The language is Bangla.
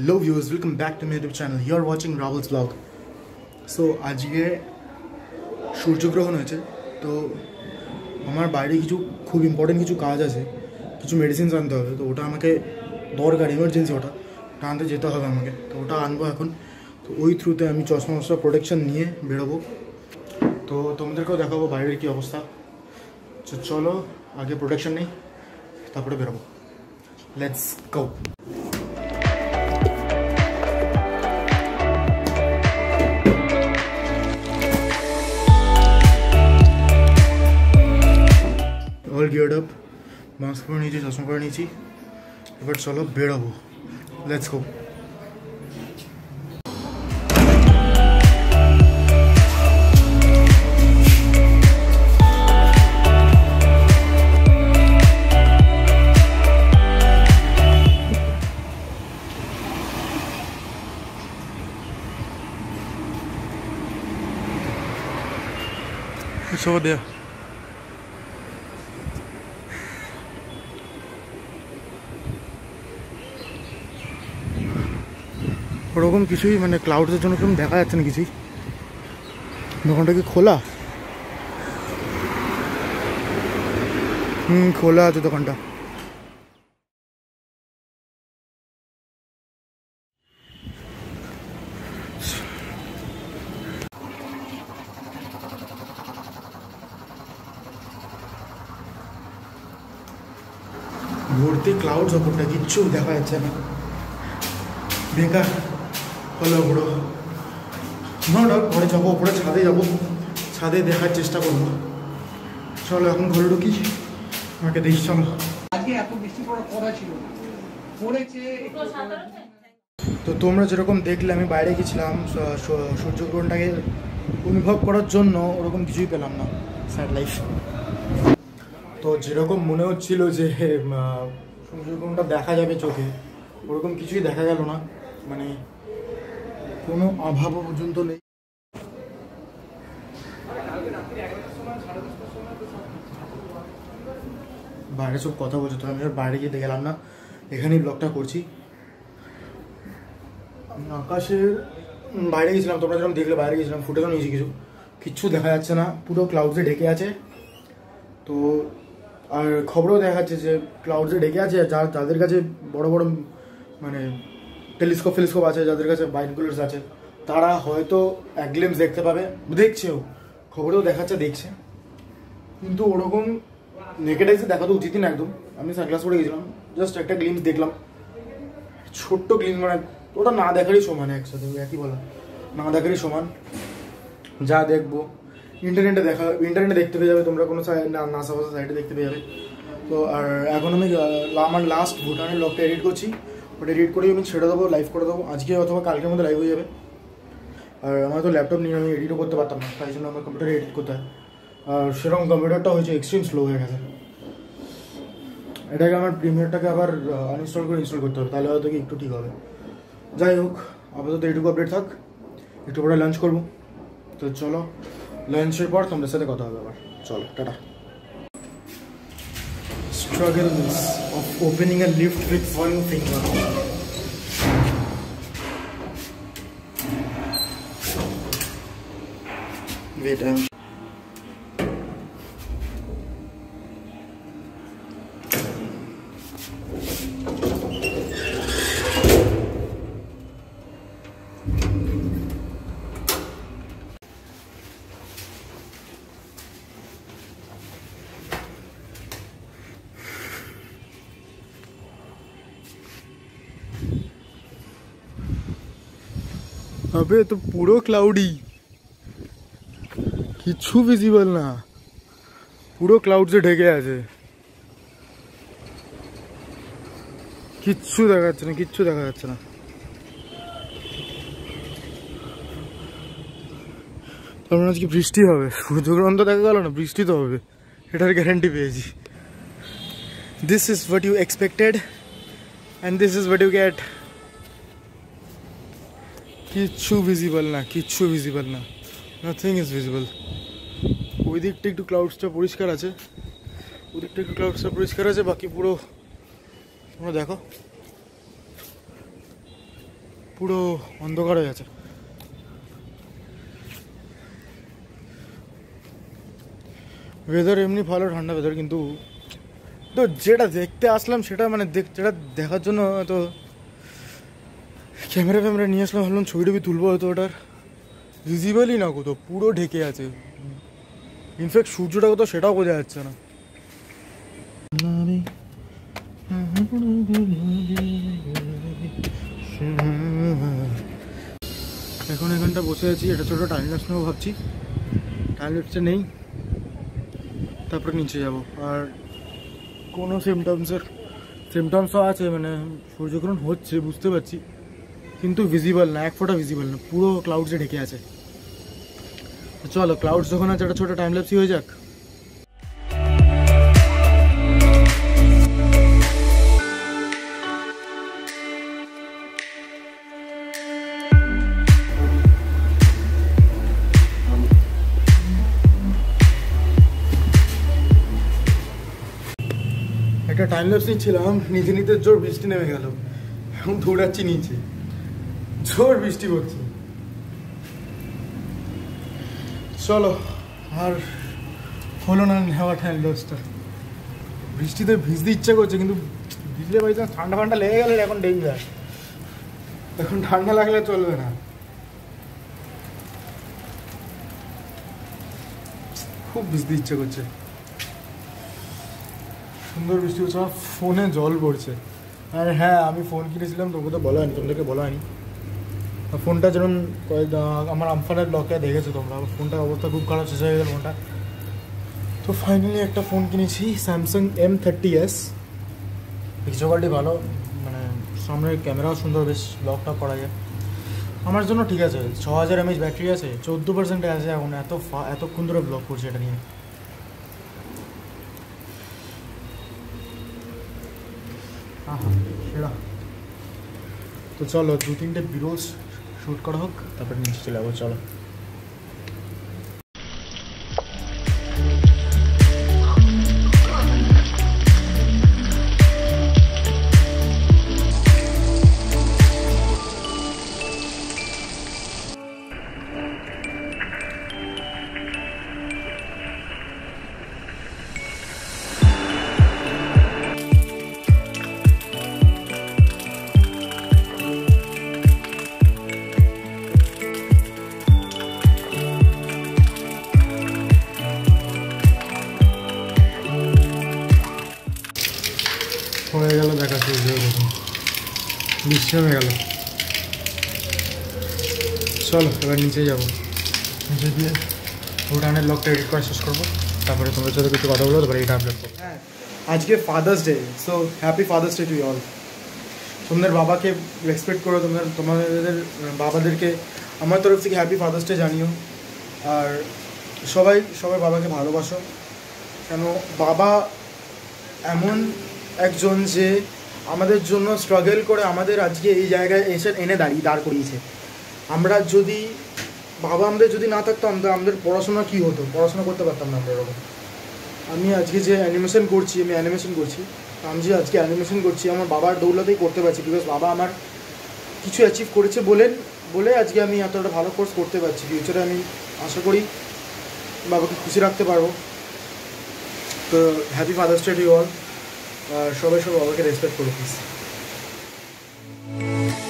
Hello viewers, welcome back to my YouTube channel. You are watching Rahul's vlog. So আজকে সূর্যগ্রহণ হয়েছে, তো আমার বাইরে কিছু খুব ইম্পর্টেন্ট কিছু কাজ আছে, কিছু মেডিসিনস আনতে হবে, তো ওটা আমাকে দরকার, এমার্জেন্সি ওটা আনতে যেতে হবে আমাকে, তো ওটা আনবো এখন। তো ওই থ্রুতে আমি চশমা প্রোটেকশন নিয়ে বেরোবো, তো তোমাদেরকেও দেখাবো বাইরের কী অবস্থা। চলো আগে প্রোটেকশন নেই, তারপরে বেরোবো। Let's go. All geared up, mask পরে নিয়েছি, চশমা পরে নিয়েছি, এবার চলো বেরোবো। Let's go. It's over there. ওরকম কিছুই মানে ক্লাউডসের জন্য কেমন দেখা যাচ্ছে না কিছুই। দোকানটা কি খোলা? খোলা আছে দোকানটা। ভর্তি ক্লাউডস, ওপরটা কিচ্ছু দেখা যাচ্ছে না, বেকার হলো পুরো। নো ডাউট পরে যাবো, ওপরে ছাদে যাবো, ছাদে দেখার চেষ্টা করবো। চলো এখন ঘরে ঢুকি, আমাকে দেখি। চলো। তো তোমরা যেরকম দেখলে আমি বাইরে গেছিলাম সূর্যগ্রহণটাকে অনুভব করার জন্য, ওরকম কিছুই পেলাম না, স্যাড লাইফ। তো যেরকম মনে হচ্ছিল যে সূর্যগ্রহণটা দেখা যাবে চোখে, ওরকম কিছুই দেখা গেল না, মানে কোনো অভাবও পর্যন্ত নেই। বাইরে সব কথা বলছে, তো আমি আর বাইরে গিয়ে গেলাম না, এখানেই ব্লগটা করছি। আকাশের বাইরে গেছিলাম, তোমরা যেরকম দেখলে বাইরে গেছিলাম, ফুটেজও নিয়েছি, কিচ্ছু দেখা যাচ্ছে না, পুরো ক্লাউডসে ঢেকে আছে। তো আর খবরেও দেখাচ্ছে যে ক্লাউডসে ঢেকে আছে, যাদের কাছে বড় বড় মানে টেলিস্কোপ আছে, যাদের কাছে বাইনোকুলার্স আছে, তারা হয়তো এক গ্লিম্পস দেখতে পাবে, দেখছেও, খবরেও দেখাচ্ছে, দেখছে। কিন্তু ওরকম নেকেড আইসে দেখা তো উচিতই না একদম। আমি সানগ্লাস পরে গেছিলাম, জাস্ট একটা গ্লিম্পস দেখলাম, ছোট্ট গ্লিম্পস, মানে ওটা না দেখারই সমান, একসাথে একই বলা, না দেখারই সমান। যা দেখবো ইন্টারনেটে দেখতে পেয়ে যাবে তোমরা, কোনো নাসা সাইটে দেখতে পেয়ে যাবে। তো আর এখন আমি আমার লাস্ট ভুটানের ব্লগটা এডিট করছি, ওটা এডিট করেই আমি ছেড়ে দেবো, লাইভ করে দেবো, আজকে অথবা কালকের মধ্যে লাইভ হয়ে যাবে। আর আমার তো ল্যাপটপ নিয়ে আমি এডিটও করতে পারতাম না, তাই জন্য আমার কম্পিউটারে এডিট করতে হয়। আর সেরকম কম্পিউটারটা হয়েছে এক্সট্রিম স্লো হয়ে গেছে, এটাকে আমার প্রিমিয়ারটাকে আবার আনইনস্টল করে ইনস্টল করতে হবে, তাহলে হয়তো কি একটু ঠিক হবে। যাই হোক, আপাতত এইটুকু আপডেট থাক, একটু পরে লাঞ্চ করবো। তো চলো, লাঞ্চের পর তোমাদের সাথে কথা হবে আবার। চলো, টাটা। Struggles of opening a lift with one finger. Wait, अबे तो পুরো ক্লাউডি, কিছু ভিজিবল না, পুরো ক্লাউডসে ঢেকে আছে, কিচ্ছু দেখা যাচ্ছে না, কিচ্ছু দেখা যাচ্ছে না। তার মানে আজকে বৃষ্টি হবে, সূর্যগ্রহণ তো দেখা গেল না, বৃষ্টি তো হবে, এটার গ্যারান্টি পেয়েছি। This is what you expected and this is what you get. কিচ্ছু ভিজিবল না, কিচ্ছু ভিজিবল না, নাথিং ইজ ভিজিবল। ওই দিকটা একটু ক্লাউডসটা পরিষ্কার আছে, ওদিকটা একটু ক্লাউডসটা পরিষ্কার আছে, বাকি পুরো তোমরা দেখো পুরো অন্ধকার হয়ে গেছে। ওয়েদার এমনি ভালো, ঠান্ডা ওয়েদার, কিন্তু তো যেটা দেখতে আসলাম সেটা মানে যেটা দেখার জন্য তো ক্যামেরা নিয়ে আসলাম, ভাবলাম ছবি টবি তুলবো, হয়তো ওটার ভিজিবলই না, কোথাও পুরো ঢেকে আছে। ইনফ্যাক্ট সূর্যটা কোথাও সেটাও বোঝা যাচ্ছে না। এখন এখানটা বসে আছি, এটা ছোটো টাইম ল্যাপস নেবো ভাবছি, টাইম ল্যাপসটা নেই, তারপরে নিচে যাব। আর কোনো সিমটমসও আছে, মানে সূর্যগ্রহণ হচ্ছে বুঝতে পারছি, কিন্তু ভিজিবল না, এক ফোঁটা ভিজিবল না, পুরো ক্লাউডসে ঢেকে আছে। চলো ক্লাউডস যখন আছে একটা ছোটো টাইম ল্যাপসই হয়ে যাক। একটা টাইম ল্যাপস নিচ্ছিলাম, নিতে নিতে জোর বৃষ্টি নেমে গেল, এখন দৌড়াচ্ছি নিচে, জোর বৃষ্টি পড়ছে। চলো, আর হলো না নেওয়া টাইম ল্যাপসটা, বৃষ্টিতে ভিজতে ইচ্ছা করছে, কিন্তু ভিজলে বাড়িতে ঠান্ডা ফান্ডা লেগে গেলে এখন ডেঞ্জার, এখন ঠান্ডা লাগলে চলবে না। খুব ভিজতে ইচ্ছে করছে, সুন্দর বৃষ্টি হচ্ছে, আমার ফোনে জল পড়ছে। আর হ্যাঁ, আমি ফোন কিনেছিলাম, তোকে তো বলা হয়নি, তোমাদেরকে বলা হয়নি। ফোনটা যেমন আমার আমফানের ব্লকে দেখেছো তোমরা, ফোনটার অবস্থা খুব খারাপ, শেষ হয়ে গেল ফোনটা। তো ফাইনালি একটা ফোন কিনেছি, স্যামসাং M30s। পিকচার কোয়ালিটি ভালো, মানে সামনের ক্যামেরাও সুন্দর, বেশ ব্লগটা করা যায়। আমার জন্য ঠিক আছে, 6000 mAh ব্যাটারি আছে, 14% আছে এখন, এতক্ষণ ধরে ব্লগ করছে এটা নিয়ে। সেরা। তো চলো 2-3টে ভিডিওস শ্যুট করা হোক, তারপর নিচে চলে যাবো। চলো হয়ে গেল দেখা, বৃষ্টি হয়ে গেল। চলো এবার নিচে যাবো, নিচে গিয়ে ভুটানের ব্লগটা এডিট করা শেষ করবো, তারপরে তোমাদের সাথে কিছু কথা বলবো, তারপরে এটা আপলোড করবো। হ্যাঁ, আজকে father's day, so happy father's day to you all. তোমাদের বাবাকে রেসপেক্ট করো, তোমাদের বাবাদেরকে আমার তরফ থেকে হ্যাপি ফাদার্স ডে জানিও। আর সবাই বাবাকে ভালোবাসো, কেন বাবা এমন একজন যে আমাদের জন্য স্ট্রাগল করে আমাদের আজকে এই জায়গায় এনে দাঁড় করিয়েছে। বাবা আমাদের যদি না থাকতো, আমাদের পড়াশোনা কী হতো, পড়াশোনা করতে পারতাম না আমরা এরকম। আমি আজকে যে অ্যানিমেশন করছি, আমি যে আজকে অ্যানিমেশন করছি আমার বাবার দৌলতেই করতে পারছি, বিকজ বাবা আমার কিছু অ্যাচিভ করেছে বলে আজকে আমি এতটা ভালো কোর্স করতে পারছি। ফিউচারে আমি আশা করি বাবাকে খুশি রাখতে পারবো। তো happy father's day to you all. সবাই বাবাকে রেসপেক্ট করো প্লিজ।